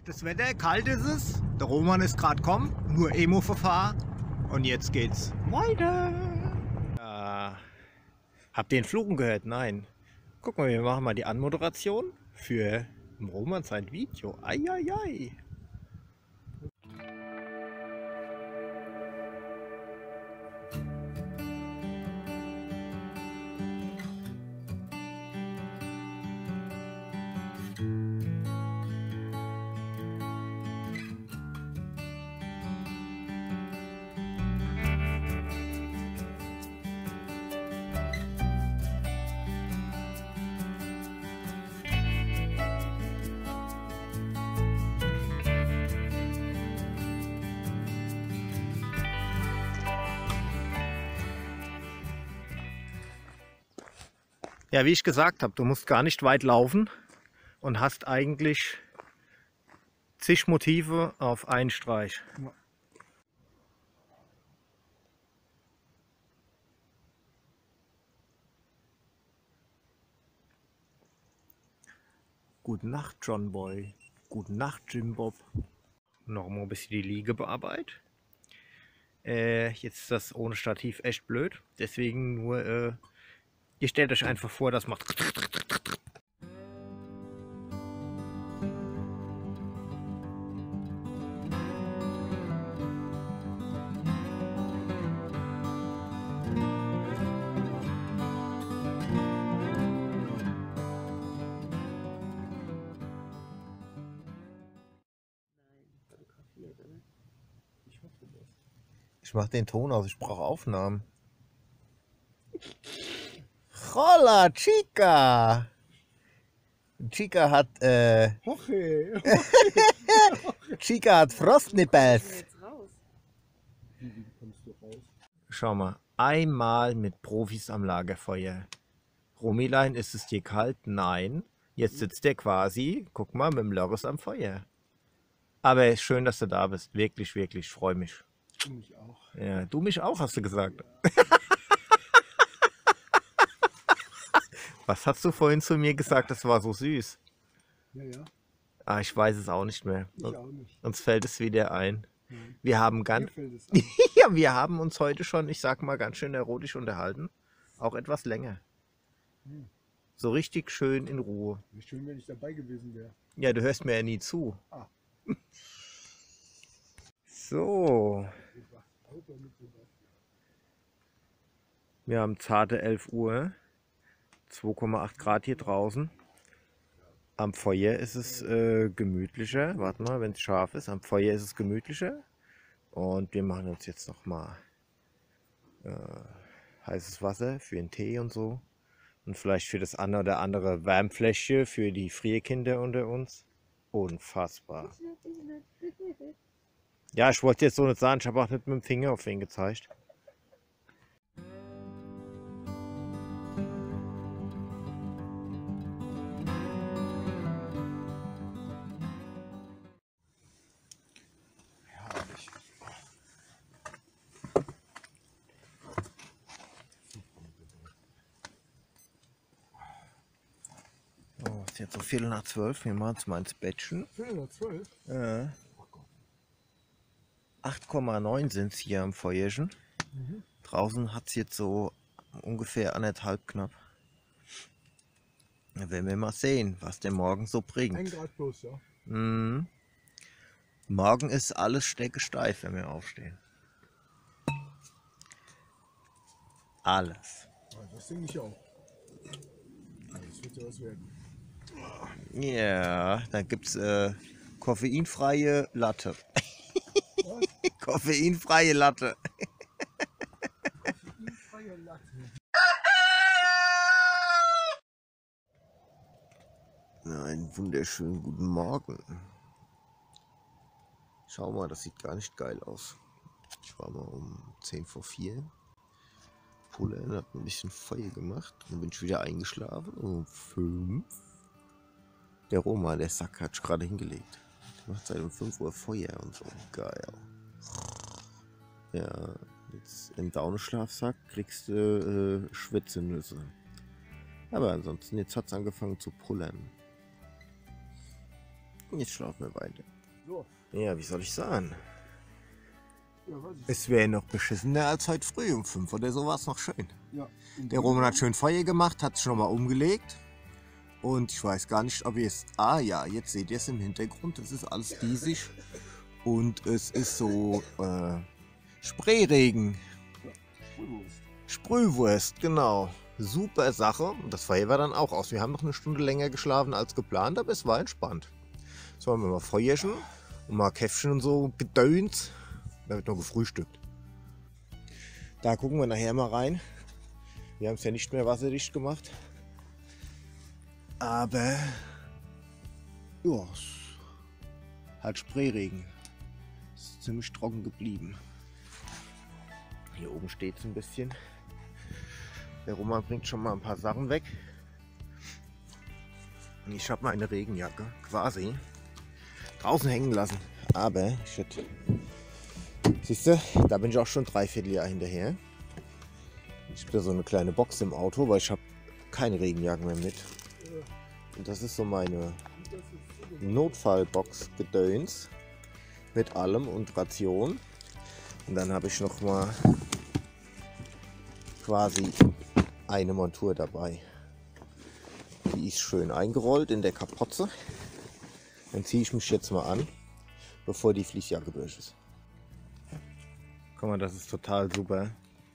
Das Wetter, kalt ist es. Der Roman ist gerade kommen, nur Emo-Verfahren. Und jetzt geht's weiter. Habt ihr den Fluchen gehört? Nein. Guck mal, wir machen mal die Anmoderation für Roman sein Video. Eieiei. Ja, wie ich gesagt habe, du musst gar nicht weit laufen und hast eigentlich zig Motive auf einen Streich. Ja. Gute Nacht, John Boy. Gute Nacht, Jim Bob. Noch mal ein bisschen die Liege bearbeitet. Jetzt ist das ohne Stativ echt blöd. Deswegen nur, ihr stellt euch einfach vor, das macht. Ich mach den Ton aus, ich brauche Aufnahmen. Hola, Chica! Chica hat, Chica hat Frostnippels. Schau mal, einmal mit Profis am Lagerfeuer. Romilein, ist es dir kalt? Nein. Jetzt sitzt der quasi, guck mal, mit dem Lörres am Feuer. Aber schön, dass du da bist. Wirklich, wirklich, freue mich. Du mich auch. Ja, du mich auch, hast du gesagt. Ja. Was hast du vorhin zu mir gesagt? Das war so süß. Ja, ja. Ah, ich weiß es auch nicht mehr. Ich auch nicht. Uns fällt es wieder ein. Nein. Wir haben Mir fällt es ein. ja, wir haben uns heute schon, ich sag mal, ganz schön erotisch unterhalten. Auch etwas länger. Hm. So richtig schön in Ruhe. Wie schön, wenn ich dabei gewesen wäre. Ja, du hörst mir ja nie zu. Ah. So. Wir haben zarte 11 Uhr. 2,8 Grad hier draußen. Am Feuer ist es gemütlicher. Warte mal, wenn es scharf ist. Am Feuer ist es gemütlicher. Und wir machen uns jetzt noch mal heißes Wasser für den Tee und so. Und vielleicht für das eine oder andere Wärmfläschchen für die Frierkinder unter uns. Unfassbar. Ja, ich wollte jetzt so nicht sagen. Ich habe auch nicht mit dem Finger auf wen gezeigt. Oh, ist jetzt so 11:45. Wir machen uns mal ins Bettchen. 11:45? Ja. 8,9 sind es hier am Feuerchen. Mhm. Draußen hat es jetzt so ungefähr 1,5 knapp. Da werden wir mal sehen, was der morgen so bringt. 1 Grad plus, ja. Mhm. Morgen ist alles steckesteif, wenn wir aufstehen. Alles. Ja, das denke ich auch. Das wird ja was werden. Ja, da gibt es koffeinfreie Latte. Koffeinfreie Latte. Koffeinfreie Latte. Einen wunderschönen guten Morgen. Schau mal, das sieht gar nicht geil aus. Ich war mal um 4:10. Pullern hat ein bisschen Feuer gemacht. Dann bin ich wieder eingeschlafen. Um 5. Der Roma, der Sack, hat sich gerade hingelegt. Der macht seit um 5 Uhr Feuer und so. Geil. Ja, jetzt im Daunenschlafsack kriegst du Schwitzenüsse. Aber ansonsten, jetzt hat es angefangen zu pullern. Und jetzt schlafen wir weiter. So. Ja, wie soll ich sagen? Ja, weiß ich. Es wäre noch beschissener als heute früh um 5 oder so war es noch schön. Ja. Der Roman hat schön Feuer gemacht, hat es schon mal umgelegt. Und ich weiß gar nicht, ob ihr es... Ah ja, jetzt seht ihr es im Hintergrund. Das ist alles diesig. Und es ist so Sprayregen. Sprühwurst, genau. Super Sache. Und das Feuer war dann auch aus. Wir haben noch eine Stunde länger geschlafen als geplant, aber es war entspannt. Jetzt wollen wir mal Feuerchen und mal Käffchen und so Gedöns. Da wird noch gefrühstückt. Da gucken wir nachher mal rein. Wir haben es ja nicht mehr wasserdicht gemacht. Aber ja, halt Sprayregen. Ist ziemlich trocken geblieben. Hier oben steht es ein bisschen. Der Roman bringt schon mal ein paar Sachen weg. Ich habe meine Regenjacke quasi draußen hängen lassen. Aber ich hätte... Siehst du, da bin ich auch schon 3/4 Jahr hinterher. Ich habe da so eine kleine Box im Auto, weil ich habe keine Regenjacken mehr mit. Und das ist so meine Notfallbox Gedöns mit allem und Ration. Und dann habe ich noch mal quasi eine Montur dabei. Die ist schön eingerollt in der Kapuze. Dann ziehe ich mich jetzt mal an, bevor die Fließjacke durch ist. Guck mal, das ist total super.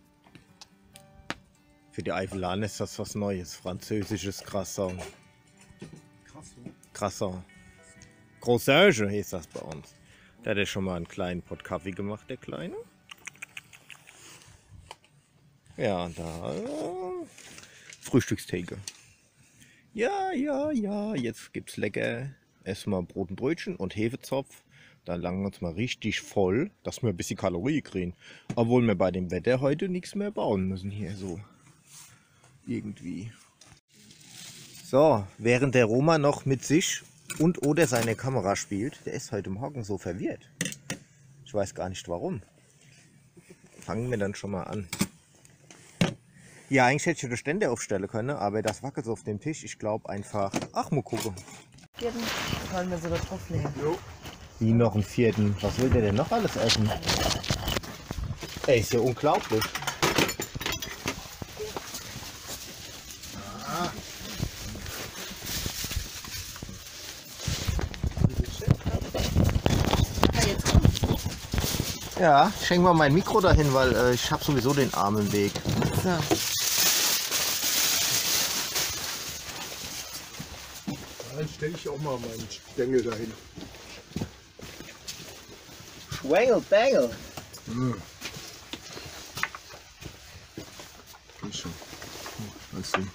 Für die Eifelaner ist das was Neues. Französisches Croissant. Croissant. Croissant hieß das bei uns. Da hat er schon mal einen kleinen Pott Kaffee gemacht, der Kleine. Ja, und da Frühstückstheke. Ja, jetzt gibt's lecker. Erstmal Brot und Brötchen und Hefezopf. Dann langen wir uns mal richtig voll, dass wir ein bisschen Kalorien kriegen. Obwohl wir bei dem Wetter heute nichts mehr bauen müssen hier so. Irgendwie. So, während der Roma noch mit sich und oder seiner Kamera spielt, der ist heute Morgen so verwirrt. Ich weiß gar nicht warum. Fangen wir dann schon mal an. Ja, eigentlich hätte ich den Ständer aufstellen können, aber das wackelt so auf dem Tisch. Ich glaube einfach... Ach, mal gucken. Wollen wir sogar drauflegen. Wie noch einen vierten? Was will der denn noch alles essen? Ey, ist ja unglaublich. Ja, schenk mal mein Mikro dahin, weil ich habe sowieso den Arm im Weg. So. Dann stelle ich auch mal meinen Stängel dahin. Schwangel, Bangel. Geht schon. Weißt du.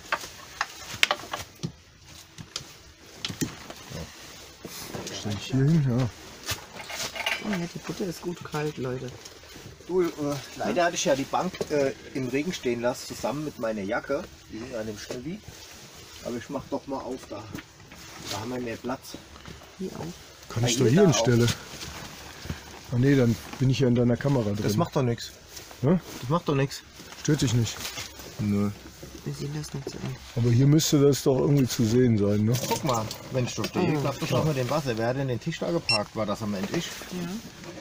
Stell ich hier hin, ja. Oh ja, die Butter ist gut kalt, Leute. Du, leider hatte ich ja die Bank im Regen stehen lassen, zusammen mit meiner Jacke. Die hing an dem Schnübbi. Aber ich mach doch mal auf da. Da haben wir mehr Platz. Hier auch. Kann ich Ja, doch hier hier da hinstellen. Ah ne, dann bin ich ja in deiner Kamera drin. Das macht doch nichts. Ja? Das macht doch nichts. Stört dich nicht. Nö. Wir sehen das nicht so an. Aber hier müsste das doch irgendwie zu sehen sein, ne? Guck mal, wenn ich da stehe, klappt das auch mit dem Wasser. Wer hat denn den Tisch da geparkt? War das am Ende ich? Ja.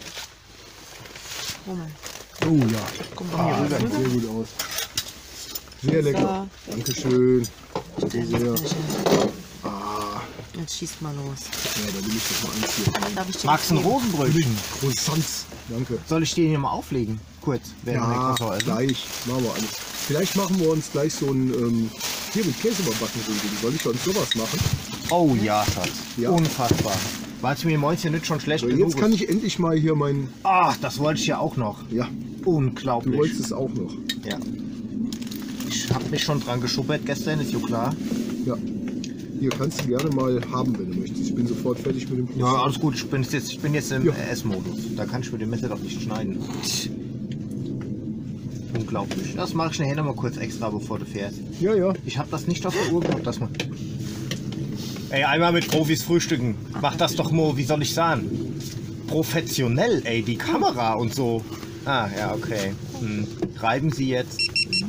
Roman, Oh ja. komm doch hier rüber. Sieht sehr gut aus. Sehr lecker. Dankeschön. Danke sehr. Jetzt schießt mal los. Ja, da will ich doch mal eins hier. Darf ich dir Magst du ein was geben? Rosenbrötchen? Croissants. Danke. Soll ich die hier mal auflegen? Kurz, während wir Ja, Croissant essen? gleich. Machen wir alles. Vielleicht machen wir uns gleich so ein hier mit Käse überbacken. Soll ich uns sowas machen? Oh ja, Schatz. Ja. Unfassbar. War es mir Mäuschen nicht schon schlecht So, genug? jetzt kann ich endlich mal hier mein... Ach, das wollte ich ja auch noch. Ja, Unglaublich. du wolltest es auch noch. Ja. Ich habe mich schon dran geschuppert gestern, ist ja klar. Ja. Hier kannst du gerne mal haben, wenn du möchtest. Ich bin sofort fertig mit dem Ja, alles gut. Ich bin jetzt im Ja. Essmodus. Da kann ich mit dem Messer doch nicht schneiden. Unglaublich. Das mache ich nachher noch mal kurz extra, bevor du fährst. Ja, ja. Ich habe das nicht auf der Uhr gehabt, dass man... Ey, einmal mit Profis frühstücken. Mach das doch mal, wie soll ich sagen? Professionell, ey, die Kamera und so. Ah, ja, okay. Reiben Sie jetzt.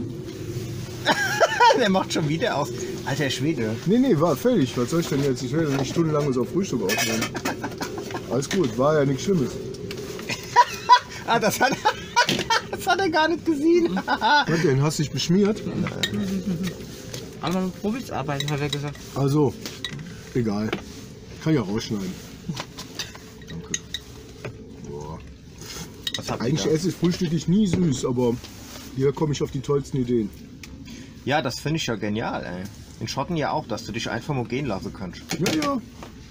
Der macht schon wieder aus. Alter Schwede. Nee, war fertig. Was soll ich denn jetzt? Ich werde nicht stundenlang so Frühstück aufnehmen. Alles gut, war ja nichts Schlimmes. Ah, das hat er gar nicht gesehen. Was denn, hast du dich beschmiert? Aber mit Profis arbeiten, hat er gesagt. Also, egal. Kann ja rausschneiden. Danke. Boah. Eigentlich esse ich frühstücklich nie süß, aber hier komme ich auf die tollsten Ideen. Ja, das finde ich ja genial, ey. In Schotten ja auch, dass du dich einfach mal gehen lassen kannst. Ja, ja.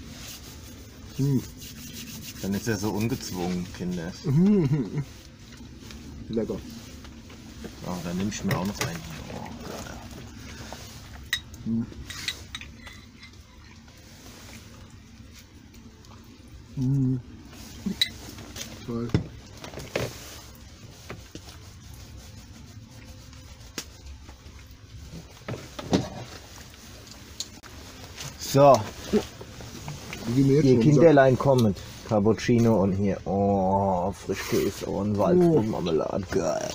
Dann ist er so ungezwungen, Kinder. Lecker. Oh, dann nehme ich mir auch noch einen. Oh, Toll. so, Wie mir jetzt die schon Kinderlein kommen. Cappuccino und hier, oh, Frischkäse und Waldfruchtmarmelade, geil.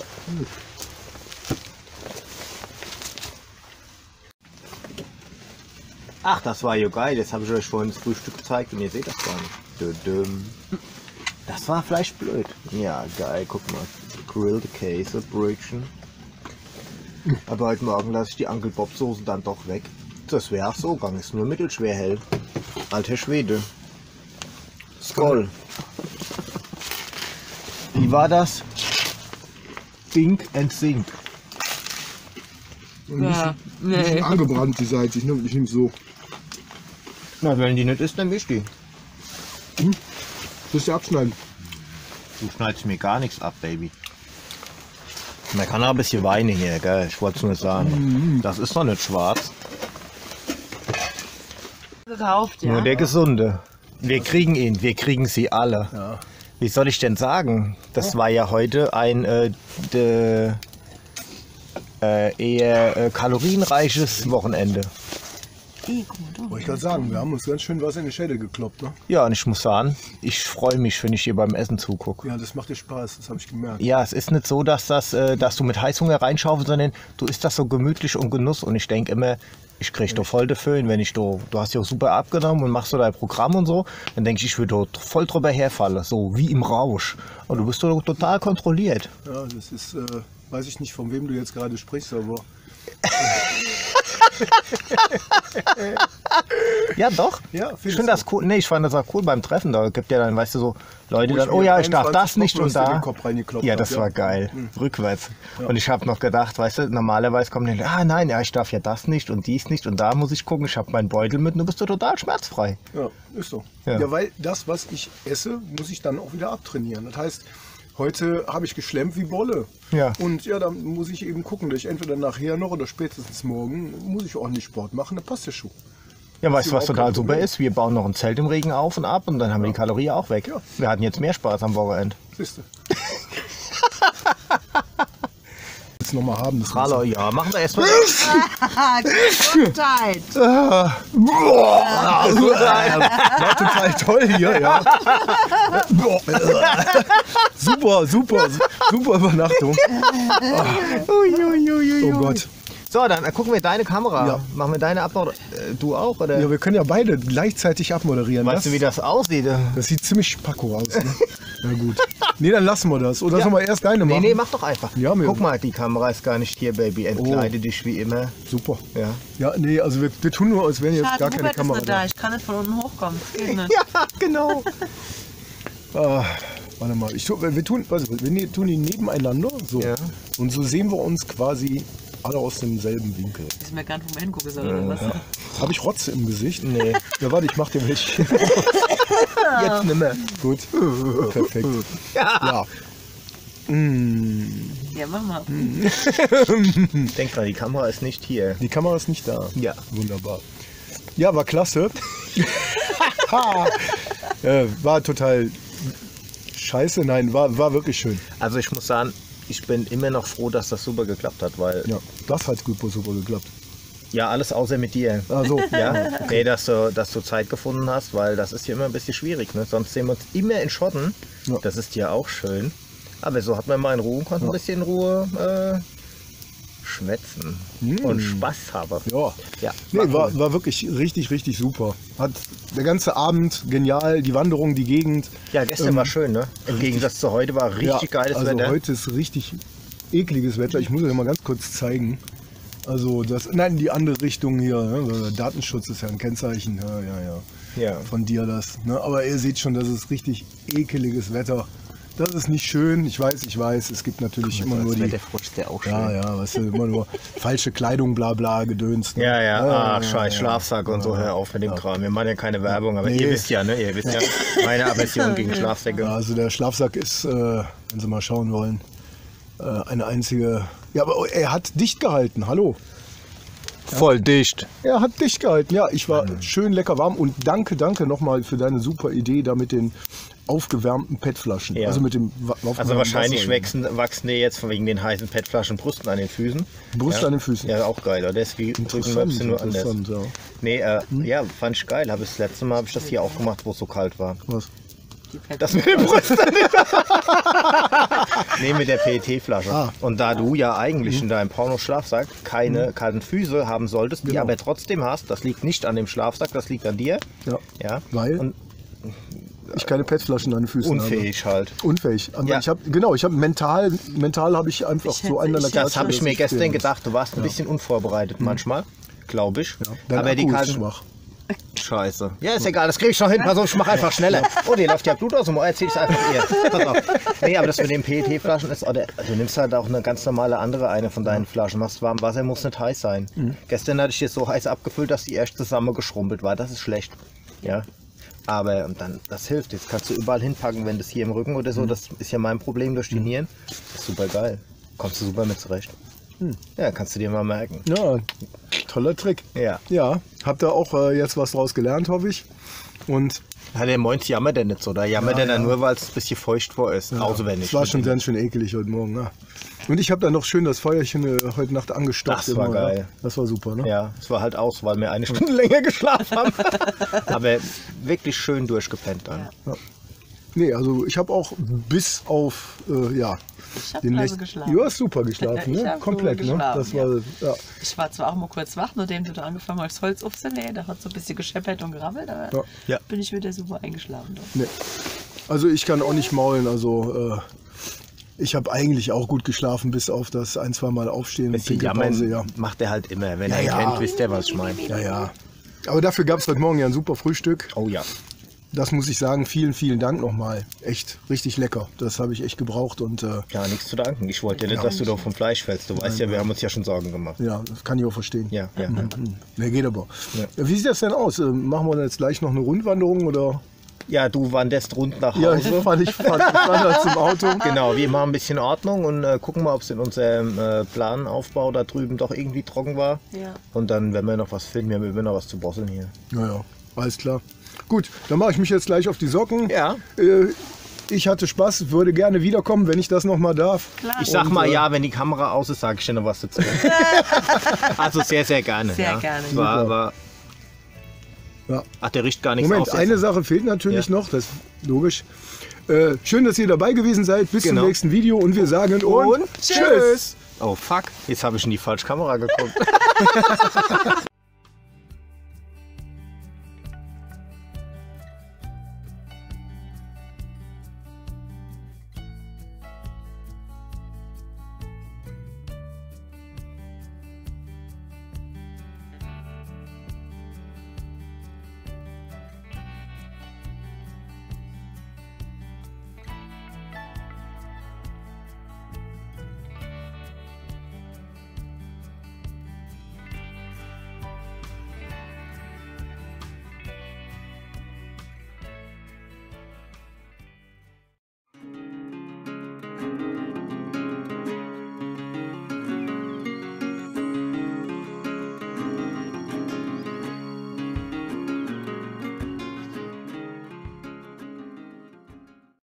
Ach, das war ja geil, das habe ich euch vorhin das Frühstück gezeigt und ihr seht das gar nicht. Dödüm. Das war vielleicht blöd. Ja, geil, guck mal. Grilled Käse, Brötchen. Aber heute Morgen lasse ich die Uncle Bob Soße dann doch weg. Das wäre auch so gegangen, ist nur mittelschwer hell. Alter Schwede. Skoll. Wie war das? Dink and Sink. Und nicht angebrannt die Seite, ich nehme so. Na, wenn die nicht ist, dann wisch die. Musst du abschneiden. Du schneidest mir gar nichts ab, Baby. Man kann auch ein bisschen weinen hier, gell? Ich wollte es nur sagen. Das ist noch nicht schwarz. Gekauft, ja. Nur der Gesunde. Wir kriegen ihn, wir kriegen sie alle. Ja. Wie soll ich denn sagen? Das war ja heute ein eher kalorienreiches Wochenende. Wollte ich gerade sagen, wir haben uns ganz schön was in die Schädel gekloppt, ne? Ja, und ich muss sagen, ich freue mich, wenn ich hier beim Essen zugucke. Ja, das macht dir Spaß, das habe ich gemerkt. Ja, es ist nicht so, dass du mit Heißhunger reinschaufelst, sondern du isst das so gemütlich und Genuss. Und ich denke immer, ich kriege doch voll dafür, wenn du hast ja auch super abgenommen und machst so dein Programm und so, dann denke ich würde dort voll drüber herfallen, so wie im Rausch. Und du bist doch total kontrolliert. Ja, das ist, weiß ich nicht, von wem du jetzt gerade sprichst, aber... Ja, doch. Ja, ich finde das cool. Nee, ich fand das auch cool beim Treffen. Da gibt ja dann, weißt du, so Leute dann, oh ja, ich darf das nicht und da. Ja, das war geil. Rückwärts. Ja. Und ich habe noch gedacht, weißt du, normalerweise kommen die, nein, ja, ich darf ja das nicht und dies nicht und da muss ich gucken, ich habe meinen Beutel mit und du bist doch total schmerzfrei. Ja, ist so. Ja. Ja, weil das, was ich esse, muss ich dann auch wieder abtrainieren. Das heißt, heute habe ich geschlemmt wie Bolle. Ja. Und ja, dann muss ich eben gucken, dass ich entweder nachher noch oder spätestens morgen muss ich ordentlich Sport machen, dann passt der Schuh. Ja, weißt du, was überhaupt kein total super Problem. ist? Wir bauen noch ein Zelt im Regen auf und ab und dann haben wir die Kalorien auch weg. Ja. Wir hatten jetzt mehr Spaß am Wochenende. Siehst du. Jetzt nochmal haben. Das Hallo, ja, machen wir erstmal. Gesundheit. war total toll hier, ja. super Übernachtung. Oh Gott. So, dann gucken wir deine Kamera. Ja. Machen wir deine Abbau. Du auch, oder? Ja, wir können ja beide gleichzeitig abmoderieren. Weißt du, wie das aussieht? Das sieht ziemlich spacko aus. Ne? Na gut. Nee, dann lassen wir das. Oder sollen wir erst deine machen? Nee, mach doch einfach. Ja, Guck mal, die Kamera ist gar nicht hier, Baby. Entkleide dich wie immer. Super. Ja. Ja, nee, also wir tun nur, als wären jetzt Schade, gar keine Hubert ist Kamera nicht da. Ich kann nicht von unten hochkommen. Das geht nicht. Ja, genau. Warte mal, wir tun die nebeneinander. So. Ja. Und so sehen wir uns quasi alle aus demselben Winkel. Ich mir gar nicht, wo man hingucken soll. Oder was? Habe ich Rotze im Gesicht? Nee. Ja, warte, ich mach dir welche. Jetzt nimmer. Gut. Perfekt. Ja. Ja, mach mal. Denk dran, die Kamera ist nicht hier. Die Kamera ist nicht da. Ja. Wunderbar. Ja, war klasse. War total scheiße. Nein, war wirklich schön. Also ich muss sagen, ich bin immer noch froh, dass das super geklappt hat, weil Ja, das hat super geklappt. ja, alles außer mit dir. Also, Ja, nee, dass du Zeit gefunden hast, weil das ist hier immer ein bisschen schwierig. Ne? Sonst sehen wir uns immer in Schotten. Ja. Das ist ja auch schön. Aber so hat man mal in Ruhe und konnte ein bisschen in Ruhe schwätzen und Spaß habe. Ja. Ja, Nee, war wirklich richtig, richtig super. Hat der ganze Abend genial, die Wanderung, die Gegend. Ja, gestern war schön, ne? Im Gegensatz zu heute war richtig geiles also Wetter. heute ist richtig ekliges Wetter. Ich muss euch mal ganz kurz zeigen. Also nein, die andere Richtung hier. Ne? Datenschutz ist ja ein Kennzeichen. Ja. Von dir das. Ne? Aber ihr seht schon, das ist richtig ekeliges Wetter. Das ist nicht schön. Ich weiß. Es gibt natürlich immer nur die. Wetterfrutsch, der auch schön. Ja, weißt du, immer nur falsche Kleidung, bla bla, Gedöns. Ne? Ja. Scheiß Schlafsack und so, hör auf mit dem Kram. Wir machen ja keine Werbung, aber ihr wisst ja, meine Aversion gegen Schlafsäcke. Ja, also der Schlafsack ist, wenn Sie mal schauen wollen, eine einzige. Ja, aber er hat dicht gehalten. Hallo. Voll dicht. Er hat dicht gehalten. Ja, ich war schön lecker warm und danke nochmal für deine super Idee da mit den aufgewärmten PET-Flaschen. Ja. Also mit dem Also wahrscheinlich wachsen dir jetzt wegen den heißen PET-Flaschen Brüsten an den Füßen. Brust an den Füßen. Ja, auch geil. Oder? Das ist wie Interessant, nur anders. ja. Nee, ja, fand ich geil. Das letzte Mal habe ich das hier auch gemacht, wo es so kalt war. Was? Das mit den Brüsten. Nee, mit der PET-Flasche. Und da du ja eigentlich in deinem Porno-Schlafsack keine kalten Füße haben solltest, die aber trotzdem hast, das liegt nicht an dem Schlafsack, das liegt an dir. Ja. Weil? Und ich keine PET-Flaschen an den Füßen unfähig habe. halt. Unfähig. Aber Ja. ich habe mental habe ich einfach so einen an der Das habe ich mir gestern gedacht. gedacht. Du warst ein bisschen unvorbereitet manchmal, glaube ich. Dein Aber die Akku ist kalten. schwach. Scheiße. Ja, ist egal, das kriege ich schon hin. Pass auf, ich mache einfach schneller. Oh, dir läuft ja Blut aus dem Ohr, erzähl ich einfach ihr. Pass auf. Nee, aber das mit den PET-Flaschen ist, oder, du nimmst halt auch eine ganz normale andere eine von deinen Flaschen, machst warm Wasser, muss nicht heiß sein. Gestern hatte ich jetzt so heiß abgefüllt, dass die erst zusammengeschrumpelt war. Das ist schlecht. Ja. Aber dann, das hilft. Jetzt kannst du überall hinpacken, wenn das hier im Rücken oder so, das ist ja mein Problem durch die Nieren. Das ist super geil. Kommst du super mit zurecht. Ja, kannst du dir mal merken. Ja, toller Trick. Ja. Ja, habt ihr auch jetzt was draus gelernt, hoffe ich. Und Ja, der Moins jammert der nicht so. Da jammert der dann nur, weil es ein bisschen feucht vor ist. Auswendig. es war schon ganz schön ekelig heute Morgen. Ja. Und ich habe dann noch schön das Feuerchen heute Nacht angestockt. Das war immer, geil. Ja. Das war super, ne? Ja, es war halt aus, weil wir eine Stunde länger geschlafen haben. Aber wirklich schön durchgepennt dann. Nee, also ich habe auch bis auf, Ich habe also geschlafen. Du hast super geschlafen, Ich ne? hab Komplett, super ne? Das geschlafen, war, ja. Ich war zwar auch mal kurz wach, nachdem du da angefangen hast, Holz aufzulegen. Da hat so ein bisschen gescheppert und gerammelt, aber Ja. bin ich wieder super eingeschlafen. Doch. Nee. Also ich kann auch nicht maulen, also ich habe eigentlich auch gut geschlafen, bis auf das ein-, zweimal Aufstehen und Bisschen Pinkelpause, jammern macht er halt immer. Wenn er ja. kennt, wisst ihr, was ich meine. Ja. Aber dafür gab es heute Morgen ja ein super Frühstück. Oh ja. Das muss ich sagen, vielen, vielen Dank nochmal. Echt richtig lecker. Das habe ich echt gebraucht und Ja, nichts zu danken. Ich wollte ja nicht, dass du doch vom Fleisch fällst. Du weißt ja, wir haben uns ja schon Sorgen gemacht. ja, das kann ich auch verstehen. Ja. Ne, geht aber. Ja. Wie sieht das denn aus? Machen wir jetzt gleich noch eine Rundwanderung oder? Ja, du wanderst rund nach Ja, ich Hause. wandere zum Auto. Genau, wir machen ein bisschen Ordnung und gucken mal, ob es in unserem Planaufbau da drüben doch irgendwie trocken war. Ja. Und dann werden wir noch was finden. Wir haben noch was zu bosseln hier. Ja, alles klar. Gut, dann mache ich mich jetzt gleich auf die Socken. Ja. Ich hatte Spaß, würde gerne wiederkommen, wenn ich das noch mal darf. Klar. Ich sag Und, mal ja, wenn die Kamera aus ist, sage ich dir noch was dazu. Also sehr, sehr gerne. Sehr ja. gerne. War, Ja. Ach, der riecht gar nichts Moment, aus. eine Sache fehlt natürlich Ja. noch, das ist logisch. Schön, dass ihr dabei gewesen seid. Bis Genau. zum nächsten Video und wir sagen Und tschüss. Oh fuck, jetzt habe ich in die falsche Kamera geguckt.